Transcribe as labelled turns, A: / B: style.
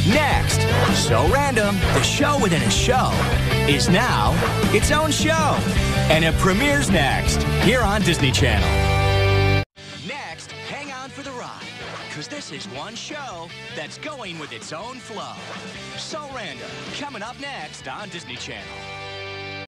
A: Next, So Random, the show within a show, is now its own show. And it premieres next, here on Disney Channel. Next, hang on for the ride, because this is one show that's going with its own flow. So Random, coming up next on Disney Channel.